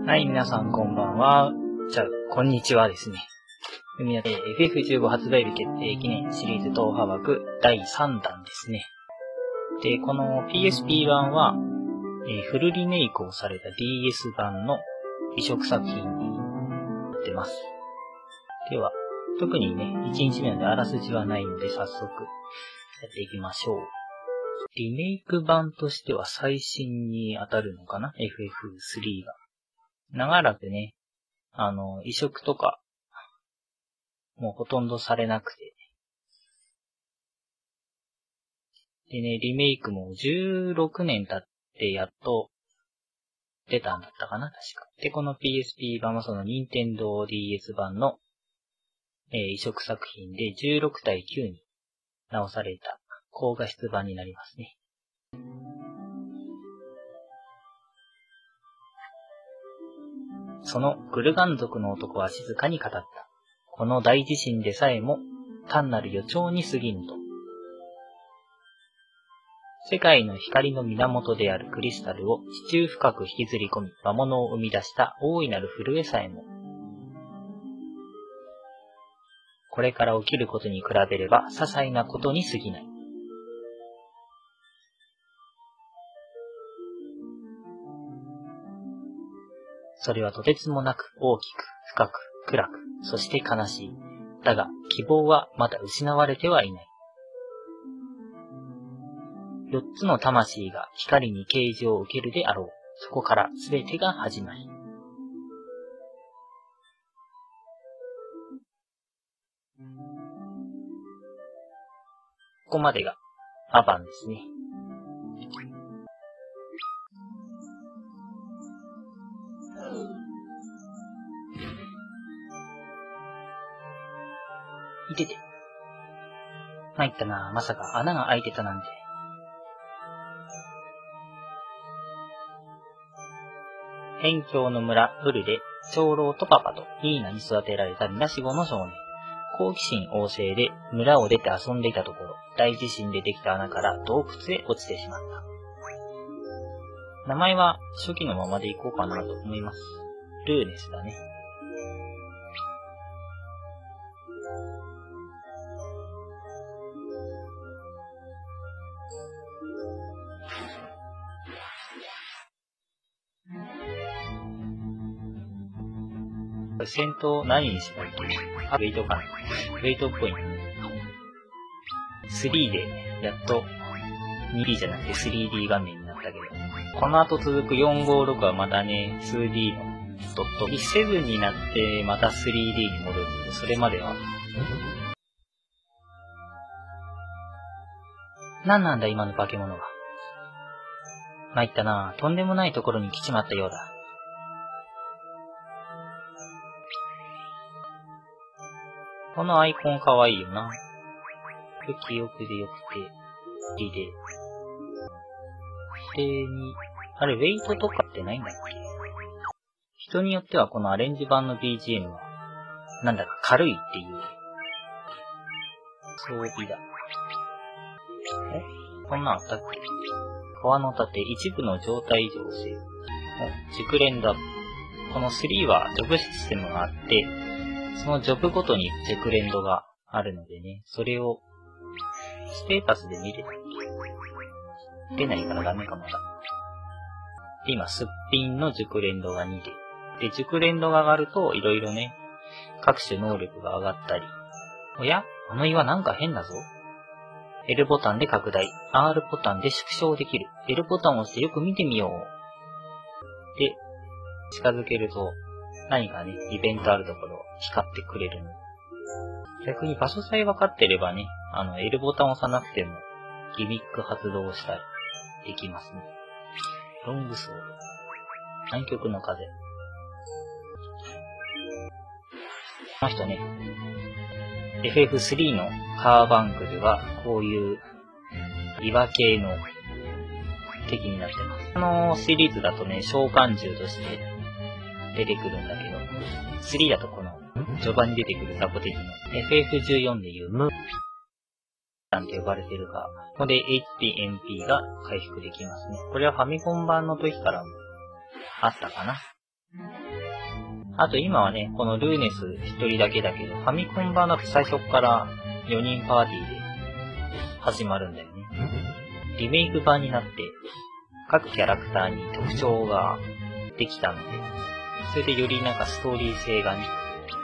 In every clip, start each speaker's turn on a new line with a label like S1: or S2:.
S1: はい、皆さんこんばんは。こんにちはですね。FF15 発売日決定記念シリーズ踏破枠第3弾ですね。で、この PSP 版は、フルリメイクをされた DS 版の移植作品になってます。では、特にね、1日目であらすじはないので早速やっていきましょう。リメイク版としては最新に当たるのかな ?FF3 が。長らくね、移植とか、もうほとんどされなくて。でね、リメイクも16年経ってやっと出たんだったかな確か。で、この PSP 版はその Nintendo DS 版の、移植作品で16対9に直された高画質版になりますね。そのグルガン族の男は静かに語った。この大地震でさえも単なる予兆に過ぎんと。世界の光の源であるクリスタルを地中深く引きずり込み魔物を生み出した大いなる震えさえも。これから起きることに比べれば些細なことに過ぎない。それはとてつもなく大きく、深く、暗く、そして悲しい。だが、希望はまだ失われてはいない。4つの魂が光に啓示を受けるであろう。そこから全てが始まり。ここまでがアバンですね。いてて。参ったな、まさか穴が開いてたなんて。辺境の村、ウルで、長老とパパとイーナに育てられたみなしごの少年。好奇心旺盛で村を出て遊んでいたところ、大地震でできた穴から洞窟へ落ちてしまった。名前は初期のままでいこうかなと思います。ルーネスだね。戦闘何にしたっけ？ウェイトかな？ウェイトっぽいね。3で、やっと 2D じゃなくて 3D 画面になったけど、この後続く456はまたね、2D のドット。7になってまた 3D に戻るので、それまでは。何なんだ今の化け物は。参ったなぁ、とんでもないところに来ちまったようだ。このアイコンかわいいよな。記憶でよくて、リで。あれ、ウェイトとかってないんだっけ？人によってはこのアレンジ版の BGM は、なんだか軽いっていう。装備だ。こんなんあったっけ？川の盾、一部の状態情勢。熟練だ。この3はジョブシステムがあって、そのジョブごとに熟練度があるのでね、それをステータスで見れたっけ？出ないからダメかもだ。で、今、すっぴんの熟練度が2で。で、熟練度が上がると、いろいろね、各種能力が上がったり。おや？あの岩なんか変だぞ。L ボタンで拡大、R ボタンで縮小できる。L ボタンを押してよく見てみよう。で、近づけると、何かね、イベントあるところ光ってくれるの。逆に場所さえ分かってればね、L ボタンを押さなくても、ギミック発動したりできますね。ロングソード。南極の風。この人ね、FF3 のカーバンクでは、こういう岩系の敵になってます。このシリーズだとね、召喚獣として出てくるんだけど、3だとこの序盤に出てくる雑魚敵の FF14 でいうムーなんて呼ばれてるが、ここで HP、MP が回復できますね。これはファミコン版の時からもあったかな。 あと今はね、このルーネス一人だけだけど、ファミコン版だと最初から4人パーティーで始まるんだよね。リメイク版になって、各キャラクターに特徴ができたので、それでよりなんかストーリー性がね、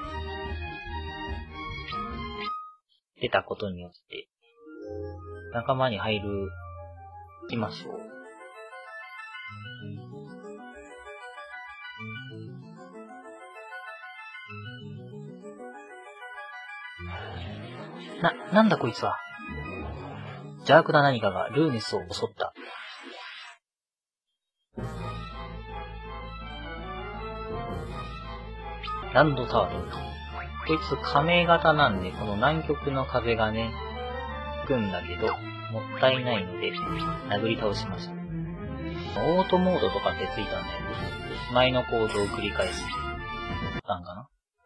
S1: 出たことによって、仲間に入きましょう。なんだこいつは。邪悪な何かがルーネスを襲った。ランドタートル。こいつ亀型なんで、この南極の風がね、吹くんだけど、もったいないので、殴り倒しました。オートモードとかってついたんだよね。前の行動を繰り返す。なんかな。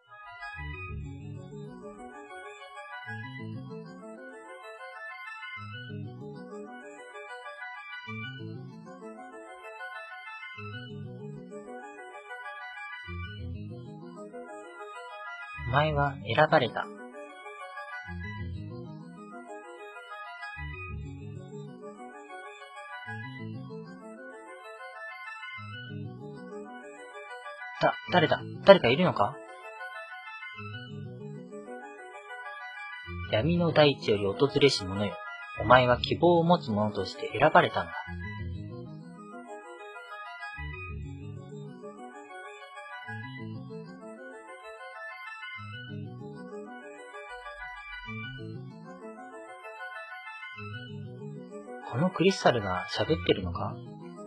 S1: お前は選ばれた。誰だ？誰かいるのか？闇の大地より訪れし者よ。お前は希望を持つ者として選ばれたんだ。このクリスタルが喋ってるのか？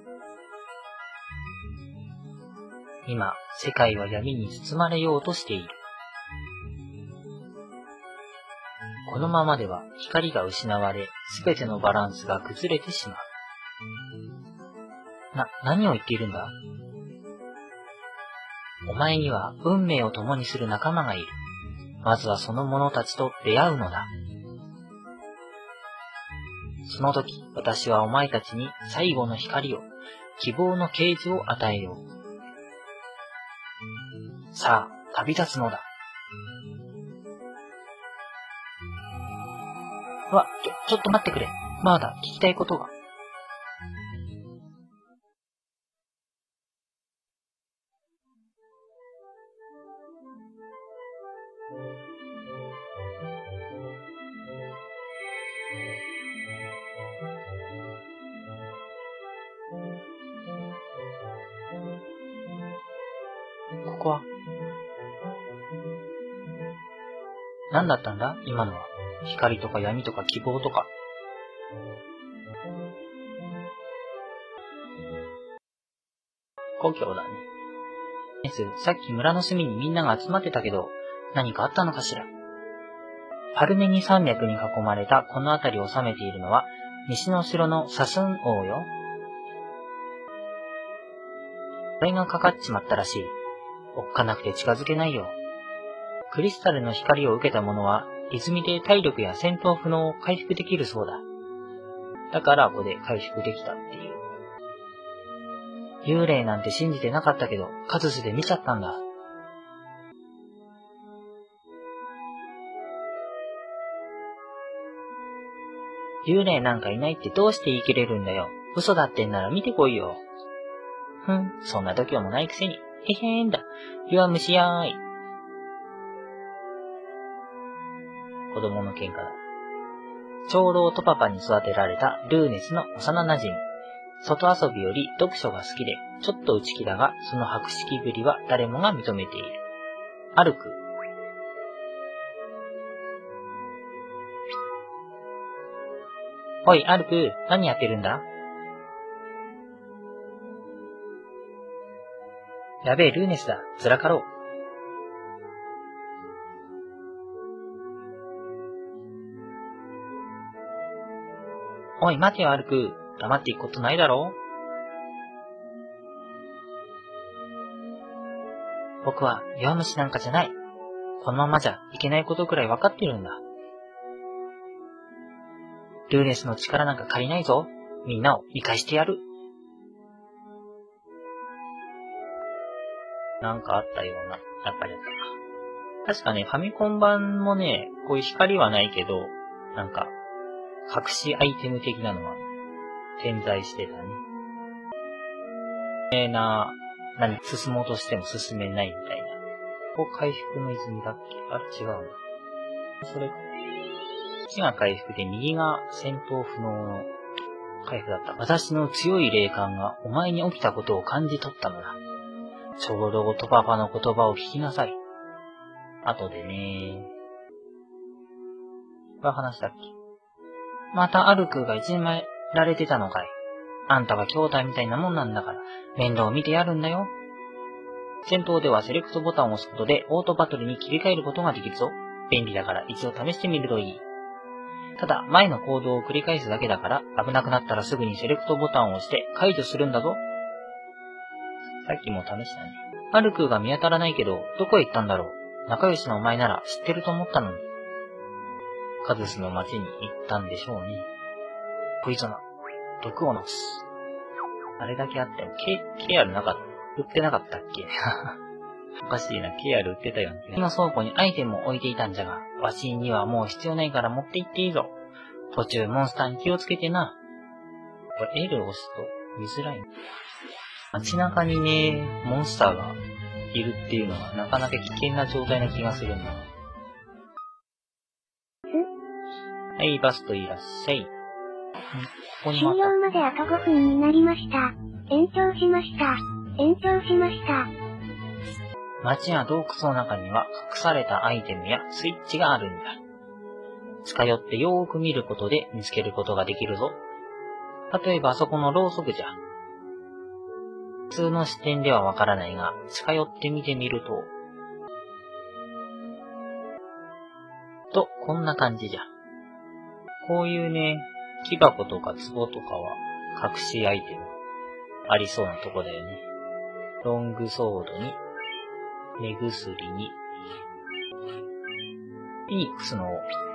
S1: 今、世界は闇に包まれようとしている。このままでは光が失われ、すべてのバランスが崩れてしまう。何を言っているんだ？お前には運命を共にする仲間がいる。まずはその者たちと出会うのだ。その時、私はお前たちに最後の光を、希望の啓示を与えよう。さあ、旅立つのだ。ちょっと待ってくれ。まだ聞きたいことが。ここは何だったんだ今のは。光とか闇とか希望とか。故郷だね。さっき村の隅にみんなが集まってたけど、何かあったのかしら。パルメニ山脈に囲まれたこの辺りを治めているのは、西の城のサスン王よ。これがかかっちまったらしい。おっかなくて近づけないよ。クリスタルの光を受けた者は、泉で体力や戦闘不能を回復できるそうだ。だからここで回復できたっていう。幽霊なんて信じてなかったけど、カズスで見ちゃったんだ。幽霊なんかいないってどうして言い切れるんだよ。嘘だってんなら見てこいよ。そんな度胸もないくせに。へへーんだ。弱虫やーい。子供の喧嘩だ。長老とパパに育てられたルーネスの幼馴染。外遊びより読書が好きで、ちょっと内気だが、その博識ぶりは誰もが認めている。アルク。おい、アルク、何やってるんだ？やべえ、ルーネスだ。ずらかろう。おい、待てよ、アルク。黙っていくことないだろ？僕は弱虫なんかじゃない。このままじゃいけないことくらいわかってるんだ。ルーネスの力なんか借りないぞ。みんなを見返してやる。 なんかあったような。やっぱりあった。確かね、ファミコン版もね、こういう光はないけど、なんか、隠しアイテム的なのは点在してたね。進もうとしても進めないみたいな。ここ回復の泉だっけ？あれ違うな。それ、左が回復で右が戦闘不能の回復だった。私の強い霊感がお前に起きたことを感じ取ったのだ。ちょうどトパパの言葉を聞きなさい。後でね。これ話だっけ？またアルクがいじめられてたのかい。あんたは兄弟みたいなもんなんだから、面倒を見てやるんだよ。戦闘ではセレクトボタンを押すことでオートバトルに切り替えることができるぞ。便利だから一度試してみるといい。ただ、前の行動を繰り返すだけだから、危なくなったらすぐにセレクトボタンを押して解除するんだぞ。さっきも試したね。アルクが見当たらないけど、どこへ行ったんだろう。仲良しのお前なら知ってると思ったのに。カズスの町に行ったんでしょうね。ポイゾナ、毒を飲す。あれだけあっても、ケアル売ってなかったっけおかしいな、ケアル売ってたよね。今倉庫にアイテムを置いていたんじゃが、わしにはもう必要ないから持って行っていいぞ。途中モンスターに気をつけてな。これ L を押すと見づらい。街中にね、モンスターがいるっていうのはなかなか危険な状態な気がするんだ。はい、バスといらっしゃい。ここにまた。
S2: 終了まであと5分になりました。延長しました。
S1: 街や洞窟の中には隠されたアイテムやスイッチがあるんだ。近寄ってよーく見ることで見つけることができるぞ。例えばあそこのろうそくじゃ。普通の視点ではわからないが、近寄って見てみると、こんな感じじゃ。こういうね、木箱とか壺とかは隠しアイテムありそうなとこだよね。ロングソードに、目薬に、フィニックスの、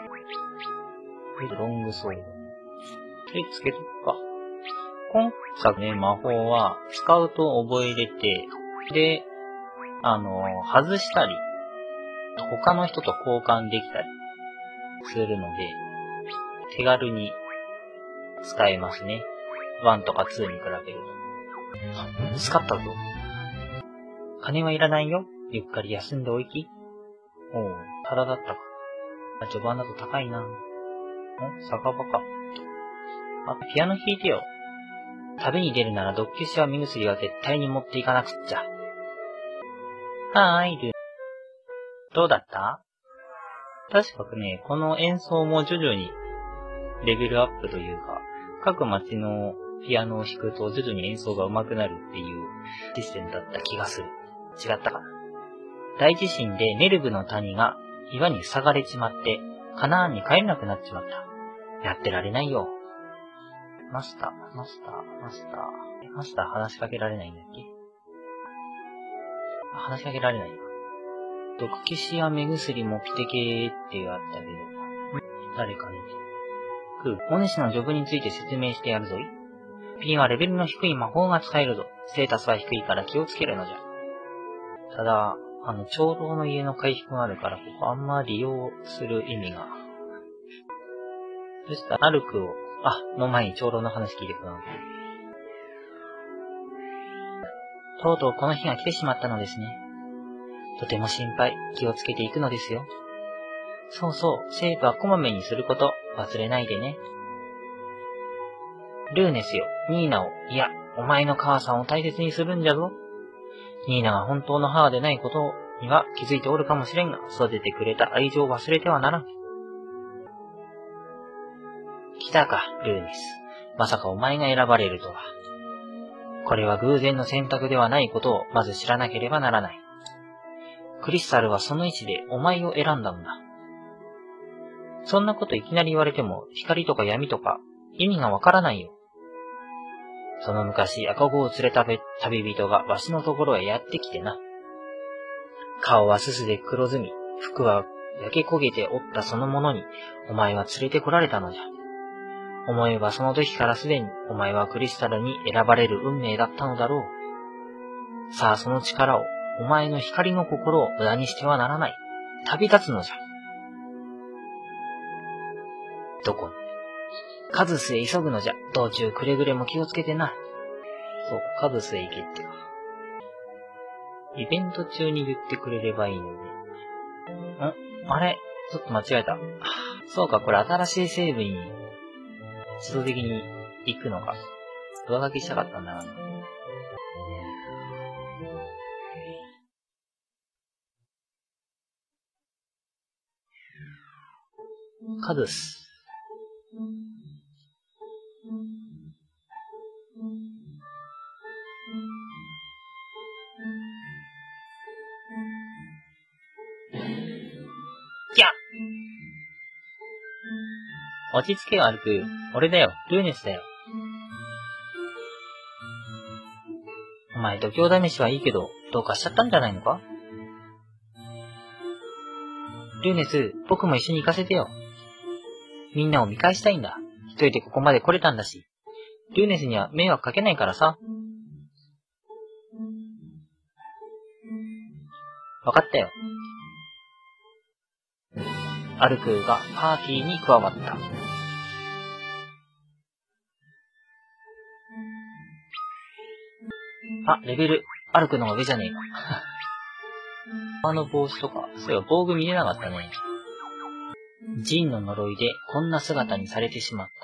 S1: ロングソード。つけとくか。今作ね、魔法は、使うと覚えれて、で、外したり、他の人と交換できたりするので、手軽に使えますね。1とか2に比べると。使ったぞ。金はいらないよ。ゆっくり休んでおいき。おう、ただだったか。序盤だと高いな。酒場か。ピアノ弾いてよ。旅に出るなら毒消しや目薬は絶対に持っていかなくっちゃ。はーい、どうだった？確かね、この演奏も徐々にレベルアップというか、各街のピアノを弾くと徐々に演奏が上手くなるっていうシステムだった気がする。違ったかな。大地震でネルブの谷が岩に塞がれちまって、カナーンに帰れなくなっちまった。やってられないよ。マスター話しかけられないんだっけ？話しかけられない。毒消しや目薬持ってけって言われたけど、誰かね。お主のジョブについて説明してやるぞい。P はレベルの低い魔法が使えるぞ。ステータスは低いから気をつけるのじゃ。ただ、長老の家の回復があるから、ここあんま利用する意味が。そしたら、アルクを、の前に長老の話聞いてください。とうとうこの日が来てしまったのですね。とても心配、気をつけていくのですよ。そうそう、セーブはこまめにすること、忘れないでね。ルーネスよ、ニーナを、いや、お前の母さんを大切にするんじゃぞ。ニーナが本当の母でないことには気づいておるかもしれんが、育ててくれた愛情を忘れてはならん。来たか、ルーネス。まさかお前が選ばれるとは。これは偶然の選択ではないことをまず知らなければならない。クリスタルはその位置でお前を選んだんだ。そんなこといきなり言われても、光とか闇とか意味がわからないよ。その昔、赤子を連れた旅人がわしのところへやってきてな。顔はすすで黒ずみ、服は焼け焦げておったそのものに、お前は連れてこられたのじゃ。思えばその時からすでに、お前はクリスタルに選ばれる運命だったのだろう。さあその力を、 お前の光の心を無駄にしてはならない。旅立つのじゃ。どこに？カズスへ急ぐのじゃ。道中くれぐれも気をつけてな。そうか、カズスへ行けってか。イベント中に言ってくれればいいのに。あれ？ちょっと間違えた。そうか、これ新しいセーブに自動的に行くのか。上書きしたかったんだな。カズス。やっ！落ち着けよ、歩く。俺だよ、ルーネスだよ。お前、度胸試しはいいけど、どうかしちゃったんじゃないのか？ルーネス、僕も一緒に行かせてよ。みんなを見返したいんだ。一人でここまで来れたんだし。ルーネスには迷惑かけないからさ。わかったよ。アルクがパーティーに加わった。レベル、アルクの方が上じゃねえか。帽子とか、そういえば防具見れなかったね。ジンの呪いでこんな姿にされてしまった。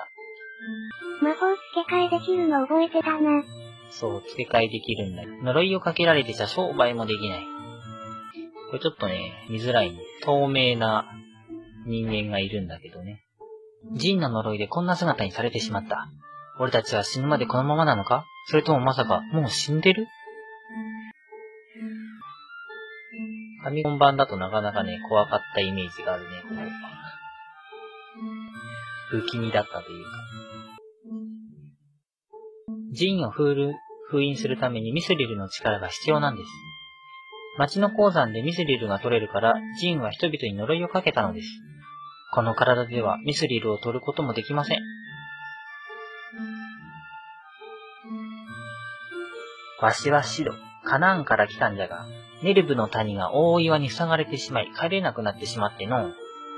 S2: 魔法付け替えできるの覚えてたな。
S1: そう、付け替えできるんだよ。呪いをかけられてちゃ商売もできない。これちょっとね、見づらいね。透明な人間がいるんだけどね。ジンの呪いでこんな姿にされてしまった。俺たちは死ぬまでこのままなのか？それともまさか、もう死んでる？ファミコン版だとなかなかね、怖かったイメージがあるね、こう。不気味だったというか。ジンを封印するためにミスリルの力が必要なんです。町の鉱山でミスリルが取れるから、ジンは人々に呪いをかけたのです。この体ではミスリルを取ることもできません。わしはシド、カナーンから来たんじゃが、ネルブの谷が大岩に塞がれてしまい、帰れなくなってしまっての。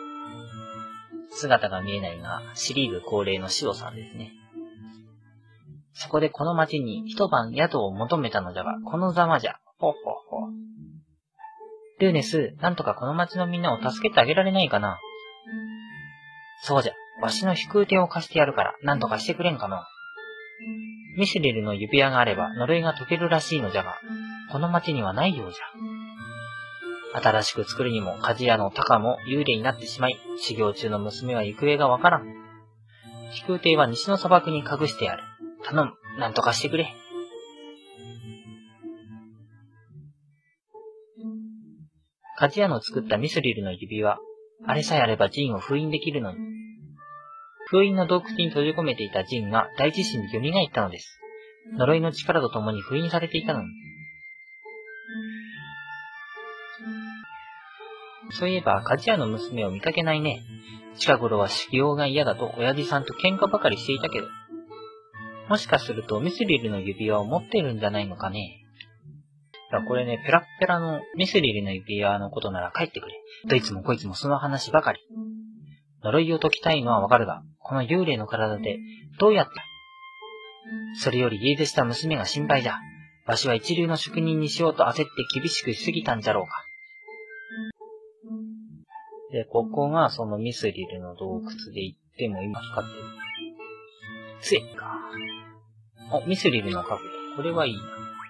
S1: 姿が見えないが、シリーズ恒例のシドさんですね。そこでこの町に一晩宿を求めたのじゃが、このざまじゃ。ほうほうほう。ルーネス、なんとかこの町のみんなを助けてあげられないかな。そうじゃ、わしの飛空艇を貸してやるから、なんとかしてくれんかの。ミスリルの指輪があれば呪いが解けるらしいのじゃが、この町にはないようじゃ。新しく作るにも鍛冶屋のタカも幽霊になってしまい、修行中の娘は行方がわからん。飛空艇は西の砂漠に隠してやる。頼む、なんとかしてくれ。鍛冶屋の作ったミスリルの指輪、あれさえあればジンを封印できるのに。封印の洞窟に閉じ込めていたジンが大地震に蘇ったのです。呪いの力とともに封印されていたのに。そういえば、鍛冶屋の娘を見かけないね。近頃は修行が嫌だと親父さんと喧嘩ばかりしていたけど。もしかするとミスリルの指輪を持っているんじゃないのかね。これね、ペラッペラのミスリルの指輪のことなら帰ってくれ。どいつもこいつもその話ばかり。呪いを解きたいのはわかるが、この幽霊の体でどうやって？それより家出した娘が心配じゃ。わしは一流の職人にしようと焦って厳しくしすぎたんじゃろうか。で、ここがそのミスリルの洞窟で行っても今光ってる。つえか。ミスリルの角度。これはいいな。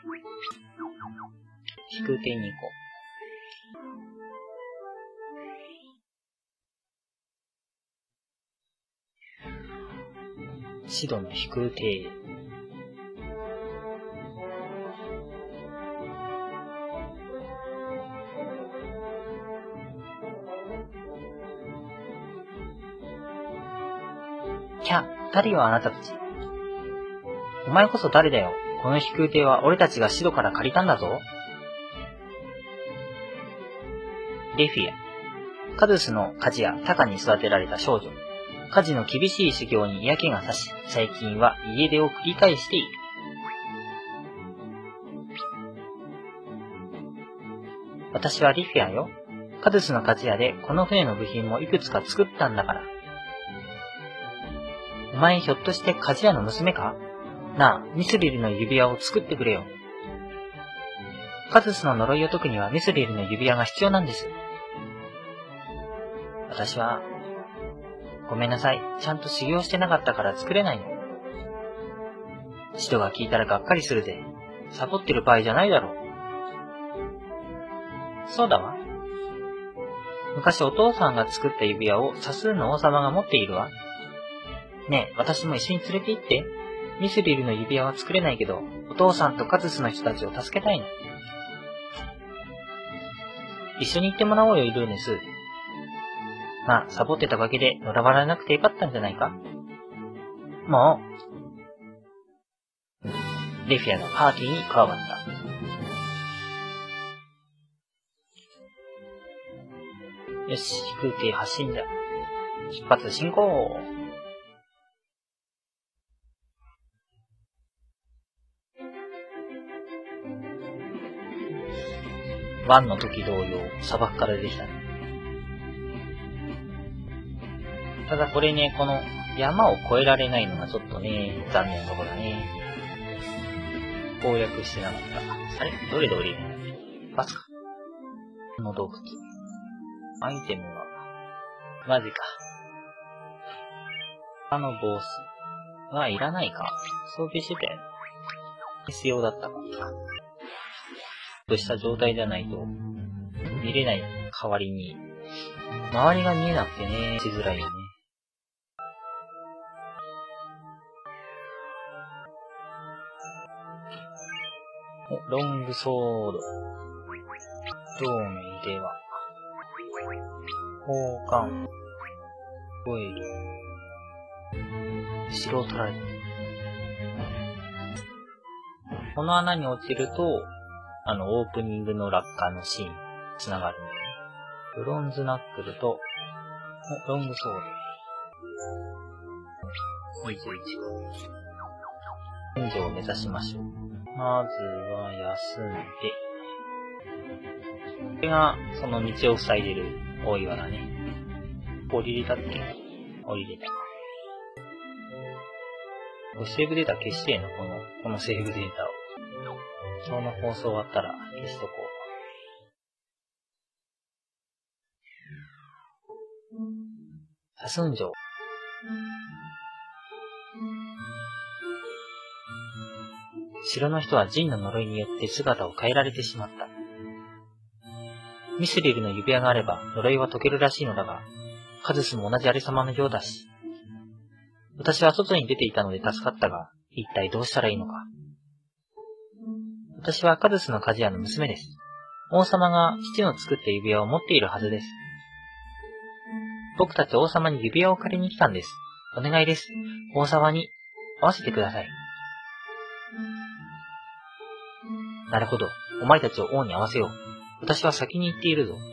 S1: 飛空艇に行こう。シドの飛空艇。キャ、誰よあなたたち。お前こそ誰だよ。この飛空艇は俺たちがシドから借りたんだぞ。レフィア。カドゥスの鍛冶屋タカに育てられた少女。家事の厳しい修行に嫌気がさし、最近は家出を繰り返している。 私はリフィアよ。カドゥスの鍛冶屋でこの船の部品もいくつか作ったんだから。お前ひょっとして鍛冶屋の娘か？なあ、ミスリルの指輪を作ってくれよ。カドゥスの呪いを解くにはミスリルの指輪が必要なんです。私は、ごめんなさい。ちゃんと修行してなかったから作れないの。人が聞いたらがっかりするぜ。サボってる場合じゃないだろう。そうだわ。昔お父さんが作った指輪をサスーンの王様が持っているわ。ねえ、私も一緒に連れて行って。ミスリルの指輪は作れないけど、お父さんとカズスの人たちを助けたいの。一緒に行ってもらおうよ、イルーネス。まあ、サボってたおかげで呪われなくてよかったんじゃないか？もう、レフィアのパーティーに加わった。よし、飛空艇発進だ。出発進行。ワンの時同様、砂漠から出てきたね。ただこれね、この山を越えられないのがちょっとね、残念なところだね。攻略してなかった。あれ？どれで降りるの？バスか。この洞窟。アイテムは、マジか。のボスはいらないか。装備してたよね。必要だったか。とした状態じゃないと、見れない代わりに、周りが見えなくてね、しづらいよね。ロングソード。同盟では。交換。オイル。後ろを取られてる。この穴に落ちると、オープニングの落下のシーン、繋がるんだよね。ブロンズナックルと、ロングソード。21個。天井を目指しましょう。まずは休んで、これがその道を塞いでる大岩だね。降りれたっけ？降りれた。セーブデータ消してんの？このセーブデータを。今日の放送終わったら消しとこう。サスン城。城の人はジンの呪いによって姿を変えられてしまった。ミスリルの指輪があれば呪いは解けるらしいのだが、カズスも同じありさまのようだし。私は外に出ていたので助かったが、一体どうしたらいいのか。私はカズスの鍛冶屋の娘です。王様が父の作った指輪を持っているはずです。僕たち王様に指輪を借りに来たんです。お願いです。王様に会わせてください。なるほど。お前たちを王に会わせよう。私は先に行っているぞ。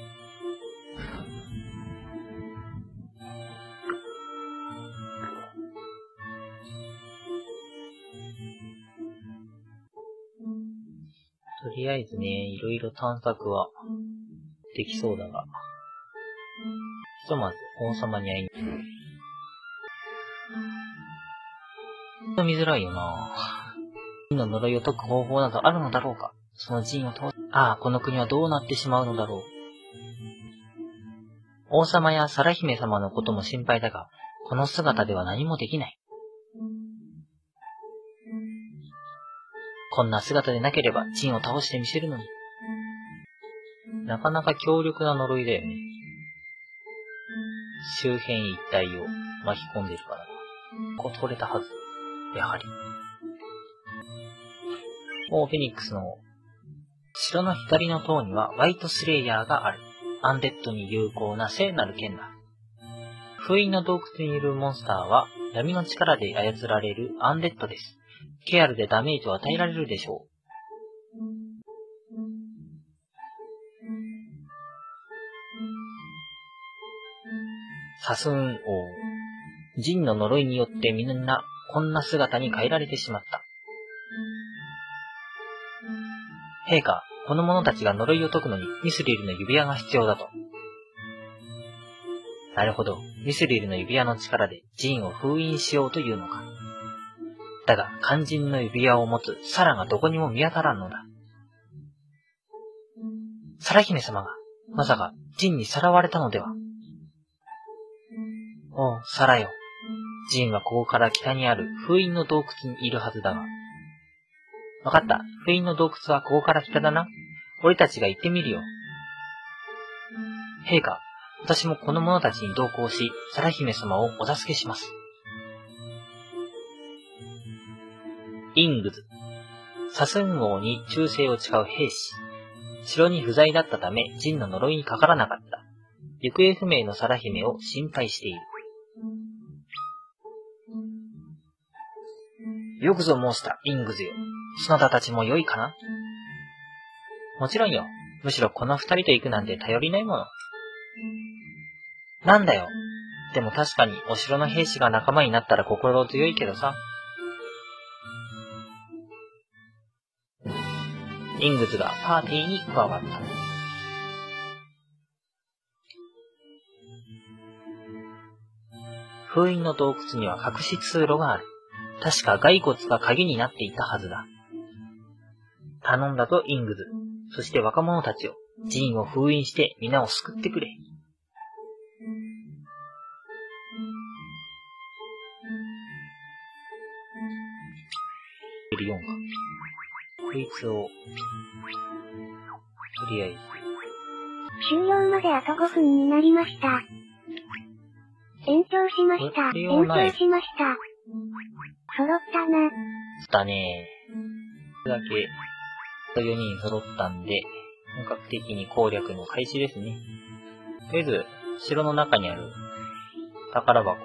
S1: とりあえずね、いろいろ探索はできそうだが、ひとまず王様に会いに行く。見づらいよなぁ。ジンの呪いを解く方法などあるのだろうか。そのジンを通す。ああ、この国はどうなってしまうのだろう。王様やサラ姫様のことも心配だが、この姿では何もできない。こんな姿でなければジンを倒してみせるのに。なかなか強力な呪いだよね。周辺一帯を巻き込んでいるからな。こう取れたはず。やはり。フェニックスの城の左の塔にはホワイトスレイヤーがある。アンデッドに有効な聖なる剣だ。封印の洞窟にいるモンスターは闇の力で操られるアンデッドです。ケアルでダメージを与えられるでしょう。サスーン王。ジンの呪いによってみんなこんな姿に変えられてしまった。陛下、 この者たちが呪いを解くのにミスリルの指輪が必要だと。なるほど。ミスリルの指輪の力でジンを封印しようというのか。だが、肝心の指輪を持つサラがどこにも見当たらんのだ。サラ姫様が、まさか、ジンにさらわれたのでは。おう、サラよ。ジンはここから北にある封印の洞窟にいるはずだが。わかった。封印の洞窟はここから北だな。俺たちが行ってみるよ。陛下、私もこの者たちに同行し、サラ姫様をお助けします。イングズ。サスン王に忠誠を誓う兵士。城に不在だったため、ジンの呪いにかからなかった。行方不明のサラ姫を心配している。よくぞ申した、イングズよ。そなたたちも良いかな？もちろんよ。むしろこの二人と行くなんて頼りないもの。なんだよ。でも確かにお城の兵士が仲間になったら心強いけどさ。イングズがパーティーに加わった。封印の洞窟には隠し通路がある。確か骸骨が鍵になっていたはずだ。頼んだとイングズ。そして若者たちを、ジンを封印して皆を救ってくれ。4か。こいつを、とりあえず。
S2: 終了まであと5分になりました。延長しました。延長しました。揃ったな。
S1: だね。これだけ、4人揃ったんで、本格的に攻略の開始ですね。とりあえず、城の中にある宝箱。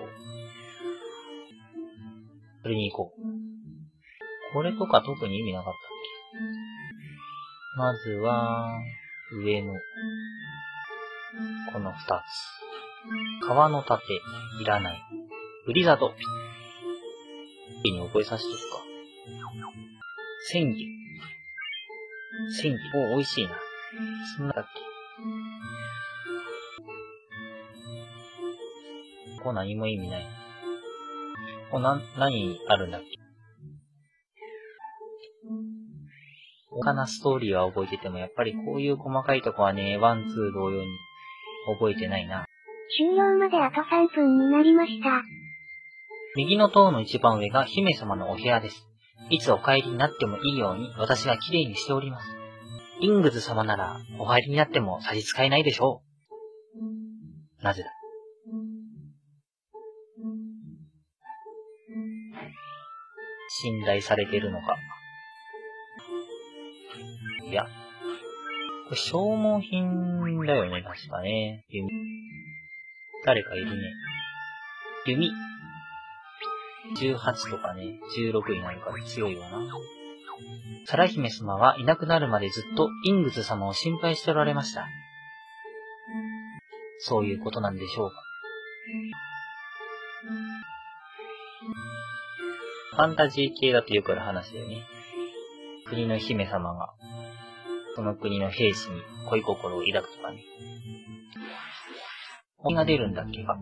S1: それに行こう。これとか特に意味なかったっけ？まずは、上の、この2つ。川の盾、いらない。ブリザード。に覚えさせとくか。千切。千切。お、美味しいな。そんなだっけ。ここ何も意味ない。ここ何あるんだっけ。他のストーリーは覚えてても、やっぱりこういう細かいとこはね、ワン、ツー同様に覚えてないな。
S2: 終了まであと3分になりました。
S1: 右の塔の一番上が姫様のお部屋です。いつお帰りになってもいいように私がきれいにしております。イングズ様ならお帰りになっても差し支えないでしょう。なぜだ。信頼されてるのか。いや、これ消耗品だよね、確かね。弓。誰かいるね。弓。18とかね、16になるから強いわな。サラ姫様はいなくなるまでずっとイングズ様を心配しておられました。そういうことなんでしょうか。ファンタジー系だとよくある話だよね。国の姫様が、その国の兵士に恋心を抱くとかね。鬼が出るんだっけか。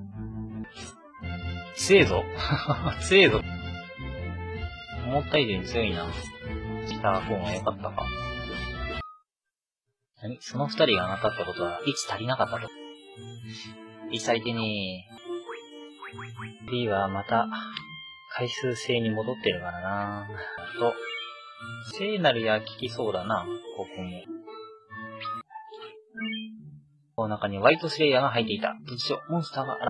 S1: 強えぞ。強えぞ。思った以上に強いな。来た方が良かったか。何？その二人がなかったことは1足りなかったと。1足りてねえ。B はまた、回数制に戻ってるからな。と、聖なる矢効きそうだな、ここも。この中にホワイトスレイヤーが入っていた。突如、モンスターが、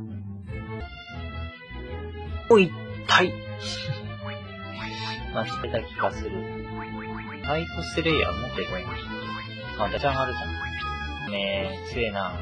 S1: おい、たい。まあ、してた気がする。ホワイトスレイヤー持ってこい。あ、ダチャンあるじゃん。ねえ、強えな。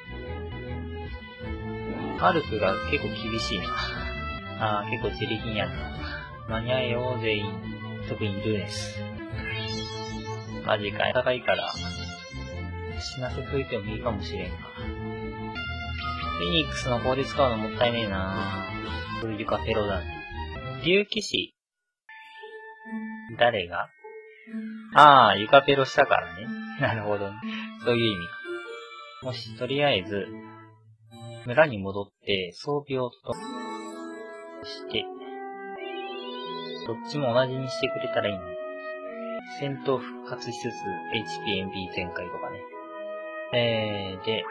S1: マルクが結構厳しいな。あー、結構自力にやるな。間に合えよ、全員。特にルーネス。マジか、高いから、死なせといてもいいかもしれんが。フェニックスの法で使うのもったいねえなぁ。これリカフェロだね。竜騎士誰がああ、床ペロしたからね。なるほどね。そういう意味か。もし、とりあえず、村に戻って装備を整して、どっちも同じにしてくれたらいいの。戦闘復活しつつ、HPMB 全開とかね。で、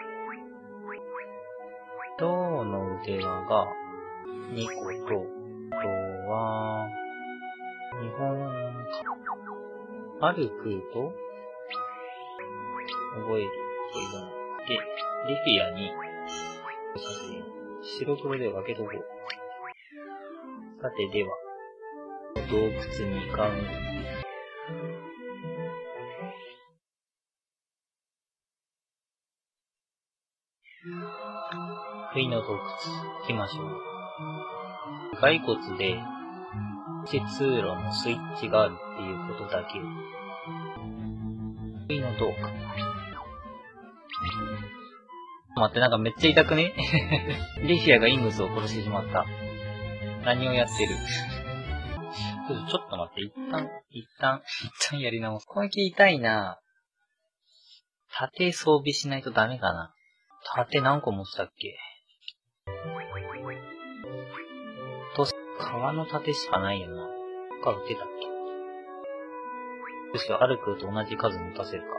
S1: 銅の腕輪が2個と、あとは、日本アルクーと、覚えるというので、レフィアに、白黒で分けとこう。さて、では、洞窟に向かう。不意の洞窟、行きましょう。骸骨で、通路のスイッチがあるっていうことだけを。不意の洞窟。待って、なんかめっちゃ痛くねレフィアがイングスを殺してしまった。何をやってるちょっと待って、一旦やり直す。攻撃痛いな。盾装備しないとダメかな。盾何個持ってたっけ革の盾しかないよな。他撃てたっけよし、アルクと同じ数持たせるか。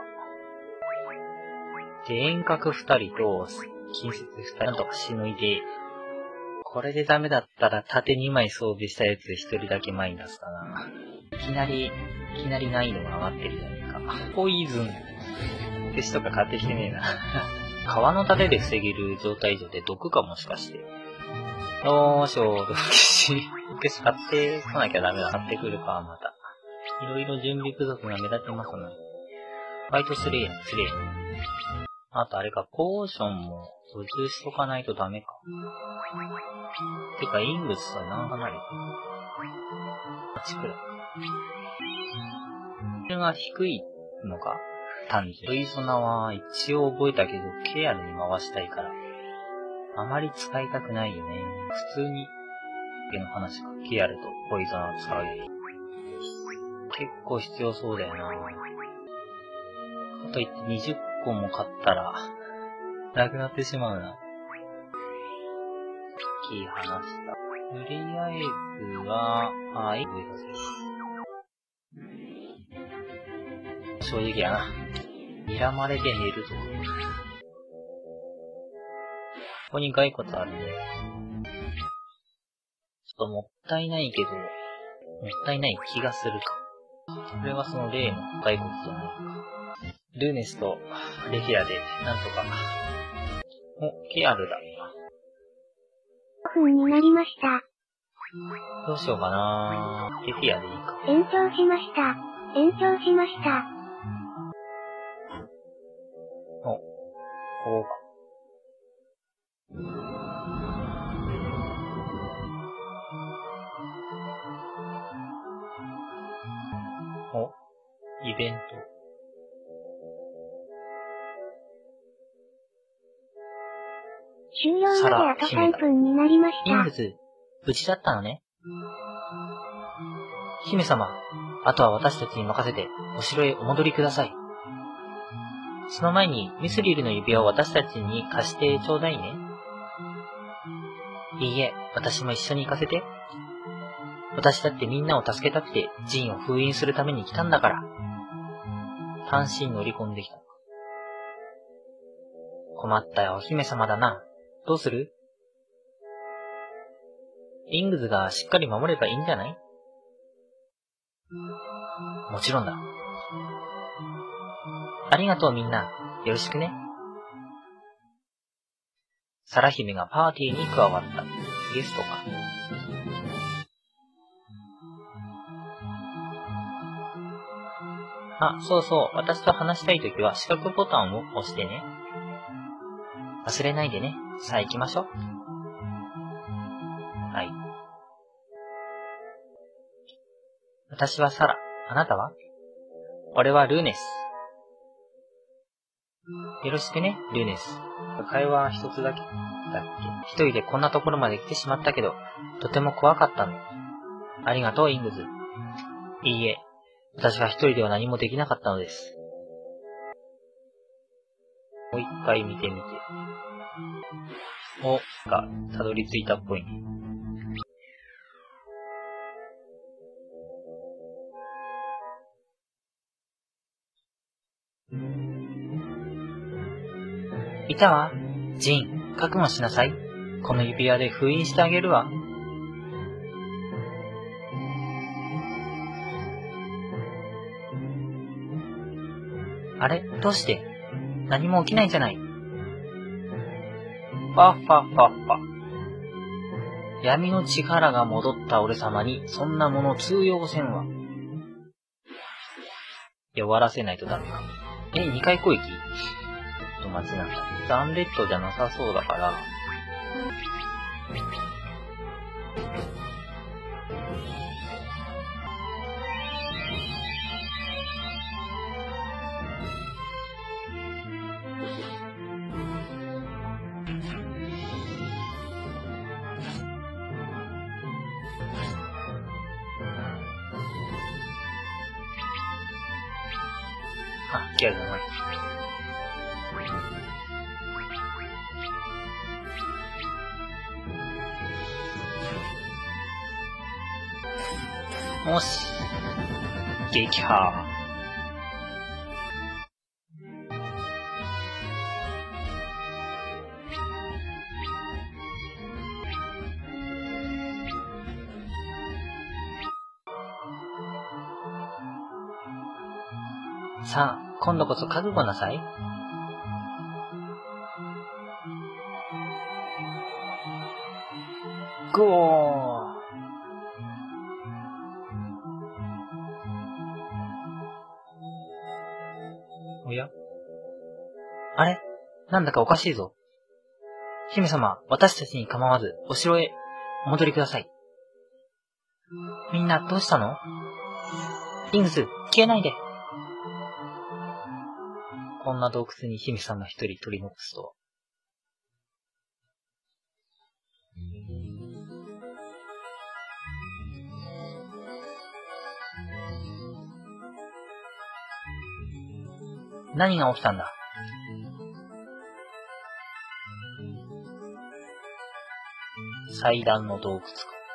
S1: で、遠隔2人と、近接2人なんとかしのいで、これでダメだったら盾2枚装備したやつ1人だけ前に出すかな。いきなり難易度が上がってるじゃねえか。ポイズン。消しとか買ってきてねえな。革の盾で防げる状態上で毒かもしかして。消毒消し買ってこなきゃダメだ。買ってくるか、また。いろいろ準備不足が目立ってますね。ファイトスレイヤー。あとあれか、ポーションも補充しとかないとダメか。てか、イングスは何離れてる ?8 くらい。これが低いのか単純。ルイソナは一応覚えたけど、ケアルに回したいから。あまり使いたくないよね。普通に、の話か。ケアルとポイゾナを使う。結構必要そうだよな。かといって20個も買ったら、なくなってしまうな。キー離した。とりあえずは、覚えさせる。正直やな。睨まれて寝るぞ。ここに骸骨あるね。ちょっともったいないけど、もったいない気がするか。これはその例の骸骨じゃないか。ルーネスとレフィアで、なんとか。ケアルだ。
S2: 5分になりました。
S1: どうしようかな。レフィアでいいか。
S2: 延長しました。
S1: こうか。イベント。
S2: 終了まであと3分になりました。
S1: イングズ、無事だったのね。姫様、あとは私たちに任せて、お城へお戻りください。その前に、ミスリルの指輪を私たちに貸してちょうだいね。いいえ、私も一緒に行かせて。私だってみんなを助けたくて、ジンを封印するために来たんだから。単身乗り込んできた。困ったよ、お姫様だな。どうする？イングズがしっかり守ればいいんじゃない？もちろんだ。ありがとうみんな。よろしくね。サラ姫がパーティーに加わった。ゲストか。あ、そうそう。私と話したいときは四角ボタンを押してね。忘れないでね。さあ行きましょう。はい。私はサラ。あなたは？俺はルーネス。よろしくね、ルーネス。会話一つだけだっけ？一人でこんなところまで来てしまったけど、とても怖かったの。ありがとう、イングズ。いいえ、 私は一人では何もできなかったのです。もう一回見てみて。が、たどり着いたっぽいね。いたわ。ジン、覚悟しなさい。この指輪で封印してあげるわ。あれ、どうして？何も起きないじゃない。ファッファッファッファ。闇の力が戻った俺様に、そんなもの通用せんわ。終わらせないとダメか。2回攻撃？待ちなさい。ザンレッドじゃなさそうだから。ギャルだな。もし、撃破。さあ、今度こそ覚悟なさい。ゴー。おや？あれ？なんだかおかしいぞ。姫様、私たちに構わず、お城へお戻りください。みんな、どうしたの？リングス、消えないで。こんな洞窟に姫様一人取り残すとは。何が起きたんだ？祭壇の洞窟か。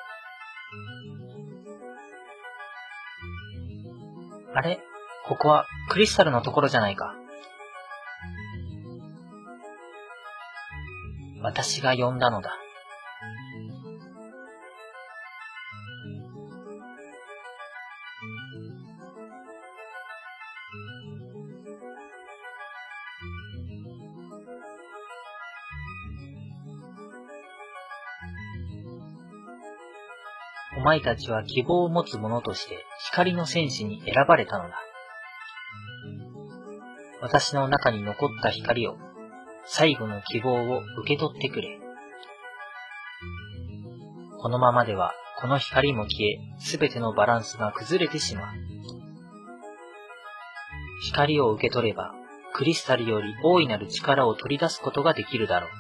S1: あれ？ここはクリスタルのところじゃないか。私が呼んだのだ。お前たちは希望を持つ者として光の戦士に選ばれたのだ。私の中に残った光を、最後の希望を受け取ってくれ。このままでは、この光も消え、すべてのバランスが崩れてしまう。光を受け取れば、クリスタルより大いなる力を取り出すことができるだろう。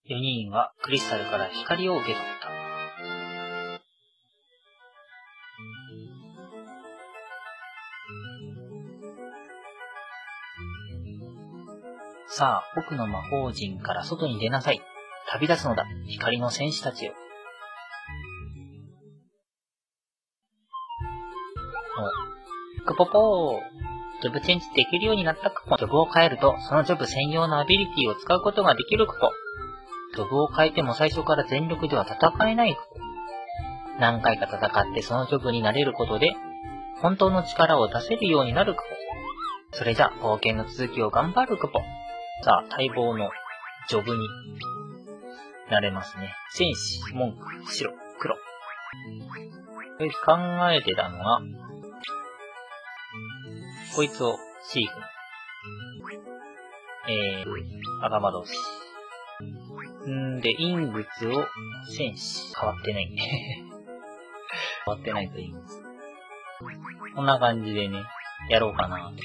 S1: 4人はクリスタルから光を受け取った。さあ、僕の魔法陣から外に出なさい。旅立つのだ、光の戦士たちよ。クポポー。ジョブチェンジできるようになったクポ。ジョブを変えると、そのジョブ専用のアビリティを使うことができるクポ。ジョブを変えても最初から全力では戦えないクポ。何回か戦ってそのジョブになれることで、本当の力を出せるようになるクポ。それじゃ、冒険の続きを頑張るクポ。さあ、待望のジョブになれますね。戦士、文句、白、黒。考えてたのが、こいつをシーフン。赤魔導士。で、イングツを戦士。変わってないね。変わってないと言います。こんな感じでね、やろうかなと。こ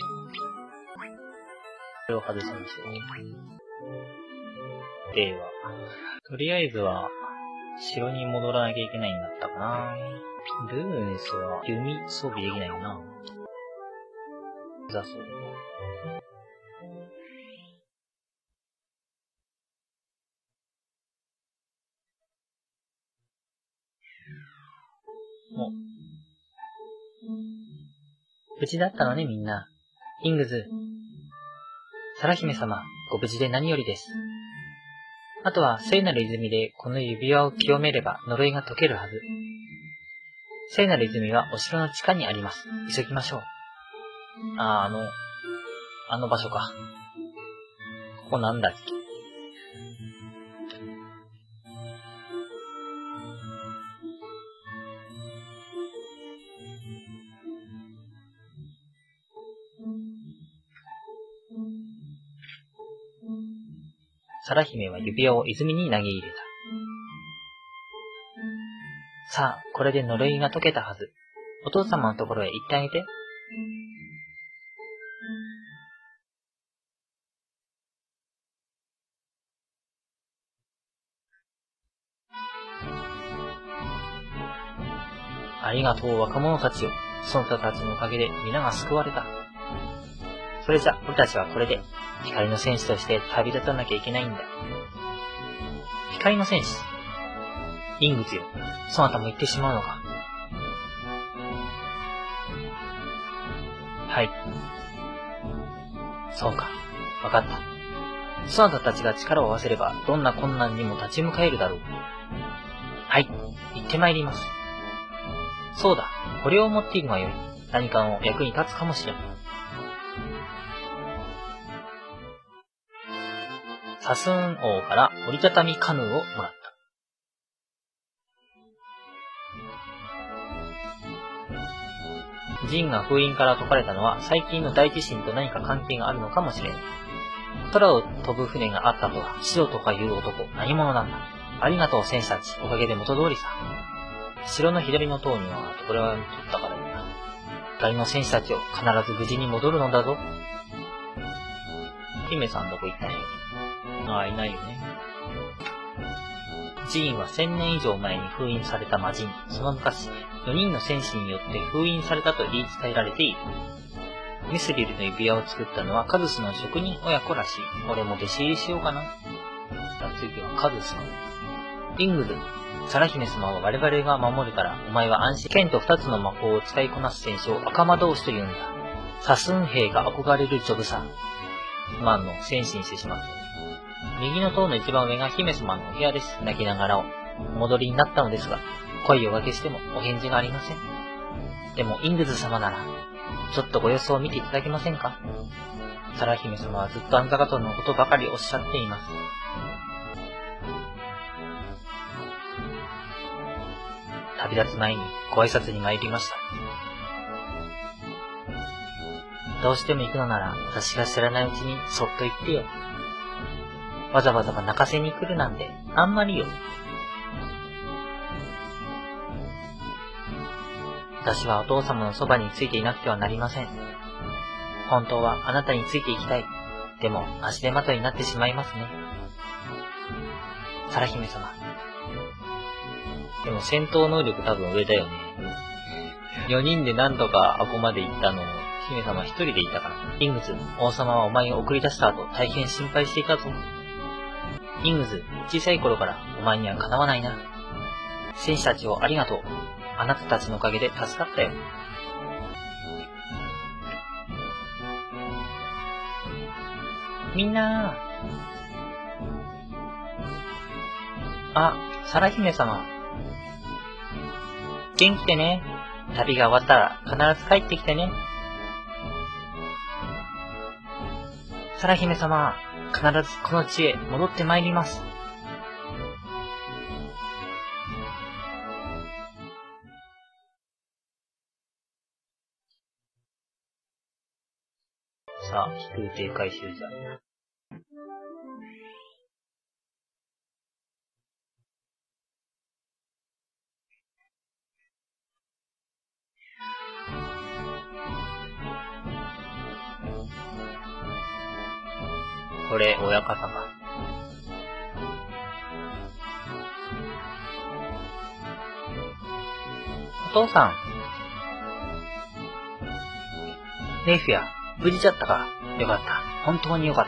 S1: れを外しましょう。では、とりあえずは、城に戻らなきゃいけないんだったかな。ルーネスは弓装備できないよな。だそう。無事だったのね、みんな。イングズ。サラ姫様、ご無事で何よりです。あとは聖なる泉でこの指輪を清めれば呪いが解けるはず。聖なる泉はお城の地下にあります。急ぎましょう。あの場所か。ここなんだっけ。サラ姫は指輪を泉に投げ入れた。さあ、これで呪いが解けたはず。お父様のところへ行ってあげて。ありがとう、若者たちよ。その人たちのおかげで皆が救われた。それじゃ、俺たちはこれで光の戦士として旅立たなきゃいけないんだ。光の戦士。イングズよ。そなたも行ってしまうのか。はい。そうか。わかった。そなたたちが力を合わせれば、どんな困難にも立ち向かえるだろう。はい。行ってまいります。そうだ。これを持っているがよい。何かの役に立つかもしれん。サスーン王から折りたたみカヌーをもらった。ジンが封印から解かれたのは最近の大地震と何か関係があるのかもしれん。空を飛ぶ船があったとは、シロとかいう男、何者なんだ。ありがとう戦士たち、おかげで元通りさ。城の左の塔には、これは取ったからいいな。光の戦士たちを必ず無事に戻るのだぞ。姫さんどこ行ったんや。ああ、いないよね。ジーンは1000年以上前に封印された魔人。その昔、4人の戦士によって封印されたと言い伝えられている。ミスリルの指輪を作ったのはカズスの職人親子らしい。俺も弟子入りしようかな。次はカズスの。イングル、サラ姫様は我々が守るから、お前は安心。剣と2つの魔法を使いこなす戦士を赤魔導士と言うんだ。サスン兵が憧れるジョブさ。戦士にしてしまった。右の塔の一番上が姫様のお部屋です。泣きながらお戻りになったのですが、声をおかけしてもお返事がありません。でもイングズ様なら、ちょっとご様子を見ていただけませんか。サラ姫様はずっとアンザガトンのことばかりおっしゃっています。旅立つ前にご挨拶に参りました。どうしても行くのなら、私が知らないうちにそっと言ってよ。わざわざ泣かせに来るなんて、あんまりよ。私はお父様のそばについていなくてはなりません。本当はあなたについていきたい。でも足手まといになってしまいますね。 サラ姫様。でも戦闘能力多分上だよね。4人で何とかあこまで行ったのを、姫様一人でいたから。イングズ、王様はお前を送り出した後、大変心配していたぞ。イングズ、小さい頃からお前にはかなわないな。戦士たちをありがとう。あなたたちのおかげで助かったよ。みんなあ、サラ姫様。元気でね。旅が終わったら必ず帰ってきてね。サラ姫様、必ずこの地へ戻ってまいります。さあ、飛空艇回収じゃ。これ、親方か。お父さん。レイフィア、無事じゃったか。よかった。本当によかった。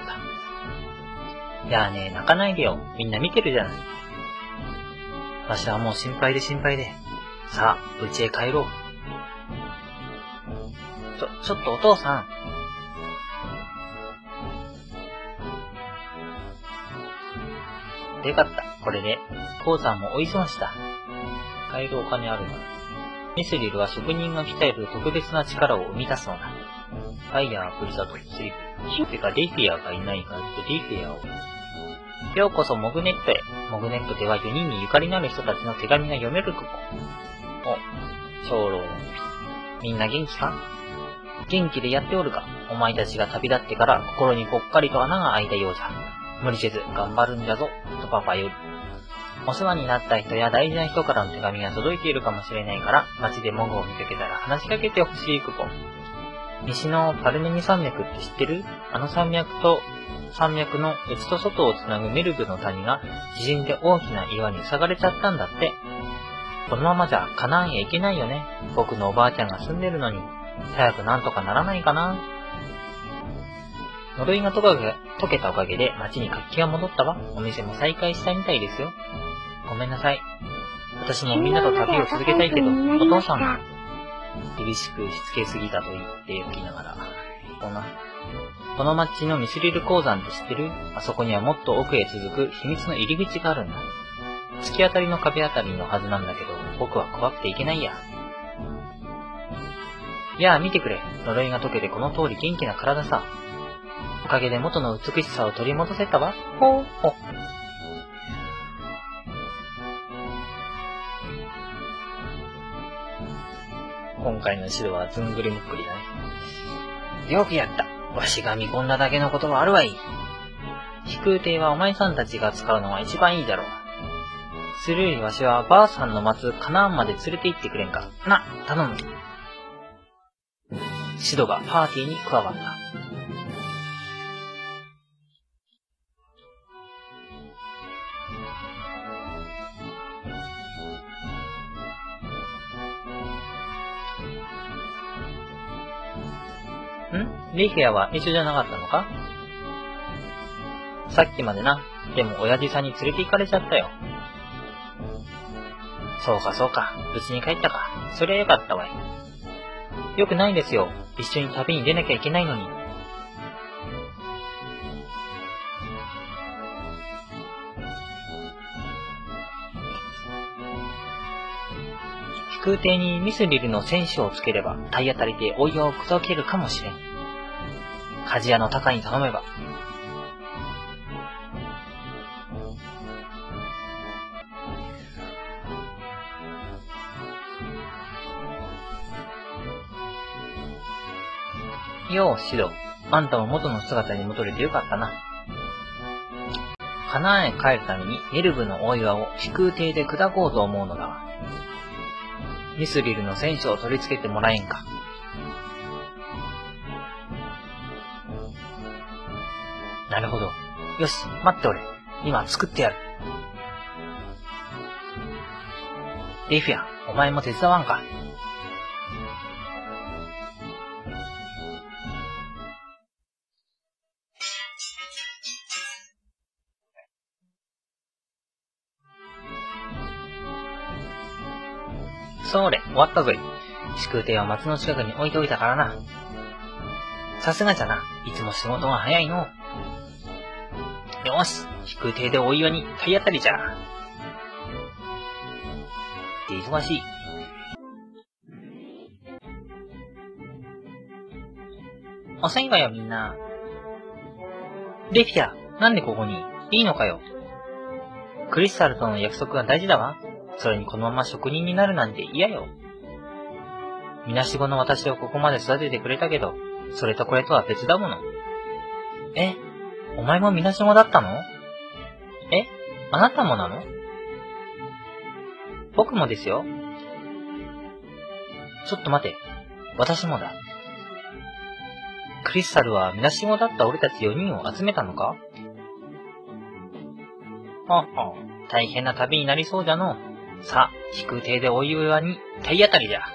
S1: いやーね、泣かないでよ。みんな見てるじゃない。わしはもう心配で心配で。さあ、家へ帰ろう。ちょっとお父さん。よかった。これで、鉱山もお忙しだ。買えるお金あるから。ミスリルは職人が鍛える特別な力を生み出すのだ。ファイヤー、ブリザード、スリフ。てか、デイフィアがいないから、デイフィアを。ようこそモグネットへ。モグネットでは4人にゆかりのある人たちの手紙が読めるとこ。お、長老。みんな元気か？元気でやっておるか？お前たちが旅立ってから心にぽっかりと穴が開いたようじゃ。無理せず頑張るんじゃぞ、とパパより。お世話になった人や大事な人からの手紙が届いているかもしれないから、街でモグを見かけたら話しかけてほしいクポン。西のパルメニ山脈って知ってる？あの山脈の内と外をつなぐメルブの谷が地震で大きな岩に塞がれちゃったんだって。このままじゃカナンへ行けないよね。僕のおばあちゃんが住んでるのに。早くなんとかならないかな。呪いが解けたおかげで街に活気が戻ったわ。お店も再開したみたいですよ。ごめんなさい。私もみんなと旅を続けたいけど、お父さんが厳しくしつけすぎたと言っておきながら。この町のミスリル鉱山って知ってる？あそこにはもっと奥へ続く秘密の入り口があるんだ。突き当たりの壁あたりのはずなんだけど、僕は怖くていけないや。いやあ、見てくれ。呪いが解けてこの通り元気な体さ。おかげで元の美しさを取り戻せたわ。ほうほう。今回の指導はずんぐりむっくりだね。よくやった。わしが見込んだだけのことはあるわい。飛空艇はお前さんたちが使うのが一番いいだろう。それよりわしはばあさんの待つカナーンまで連れて行ってくれんか。な、頼む。シドがパーティーに加わった。レイフェアは一緒じゃなかったのか？さっきまでな。でも親父さんに連れて行かれちゃったよ。そうか。無事に帰ったか。そりゃよかったわい。よくないですよ。一緒に旅に出なきゃいけないのに。飛空艇にミスリルの戦士をつければ体当たりでお湯を砕けるかもしれん。鍛冶屋のタカに頼めば。よう、シド。あんたも元の姿に戻れてよかったな。カナンへ帰るためにメルブの大岩を飛空艇で砕こうと思うのだが、ミスリルの戦士を取り付けてもらえんか。なるほど。よし、待っておれ。今作ってやる。 レフィア、お前も手伝わんか。それ、終わったぞい。飛空艇は松の近くに置いておいたからな。さすがじゃな。いつも仕事が早いの。よし、飛空艇でお祝いに体当たりじゃ。忙しい。遅いわよみんな。レフィア、なんでここに？いいのかよ。クリスタルとの約束が大事だわ。それにこのまま職人になるなんて嫌よ。みなしごの私をここまで育ててくれたけど、それとこれとは別だもの。え、お前もみなしごだったの？え、あなたもなの？僕もですよ。ちょっと待て。私もだ。クリスタルはみなしごだった俺たち4人を集めたのか？はは、大変な旅になりそうじゃの。さあ、飛空艇でお祝いに体当たりじゃ。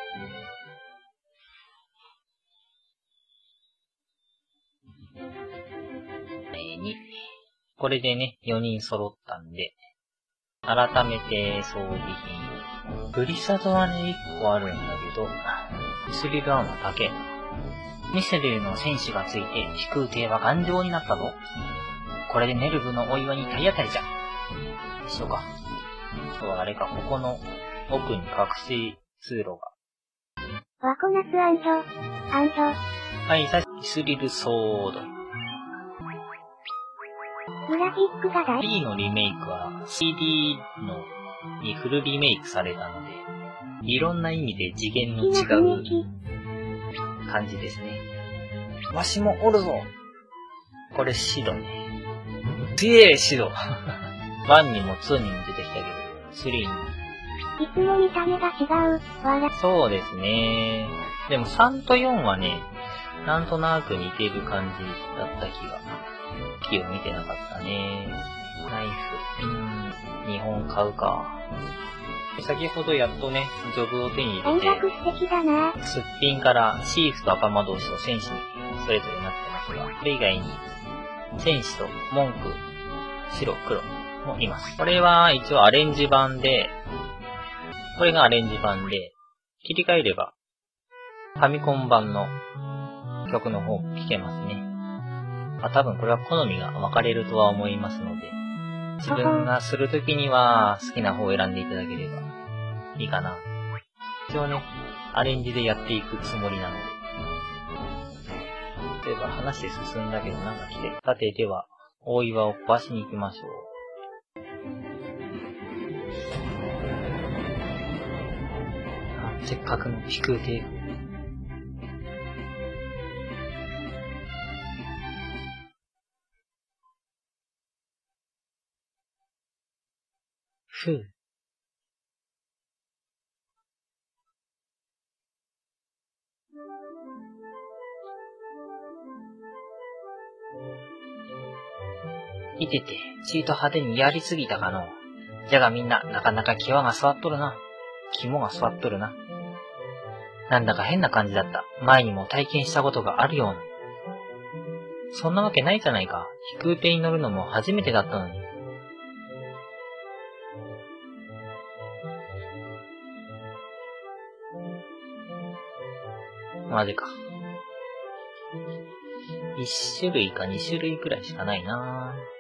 S1: これでね、4人揃ったんで、改めて装備品。ブリサドはね、1個あるんだけど、スリルアーマー高えな。ミスリルの戦士がついて飛空艇は頑丈になったぞ。これでネルブのお祝いに体当たりじゃ。一緒か。そう、あれか、ここの奥に隠し通路が。
S2: ワコナス暗所。
S1: はい、さっきスリルソード。
S2: グラフィックが大
S1: B のリメイクは CD にフルリメイクされたので、いろんな意味で次元の違う感じですね。わしもおるぞ。これシドね。すげえシド。1にも2にも出てきたけど、3に。
S2: いつも見た目が違う。
S1: そうですね。でも3と4はね、なんとなく似てる感じだった気が。木を見てなかったね。ナイフ。2本買うか。先ほどやっとね、ジョブを手に入れて、
S2: 素敵だな。
S1: すっぴんからシーフと赤魔導士と戦士にそれぞれなってますが、それ以外に戦士と文句、白、黒もいます。これは一応アレンジ版で、これがアレンジ版で、切り替えればファミコン版の曲の方も聴けますね。多分これは好みが分かれるとは思いますので、自分がするときには好きな方を選んでいただければいいかな。一応ね、アレンジでやっていくつもりなので。例えば話で進んだけどなんか来て、さてでは、大岩を壊しに行きましょう。せっかくの飛空艇。ふう。いてて、ちいと派手にやりすぎたかの。じゃがみんな、なかなか際が座っとるな。肝が座っとるな。なんだか変な感じだった。前にも体験したことがあるような。そんなわけないじゃないか。飛空艇に乗るのも初めてだったのに。マジか。1種類か2種類くらいしかないなぁ。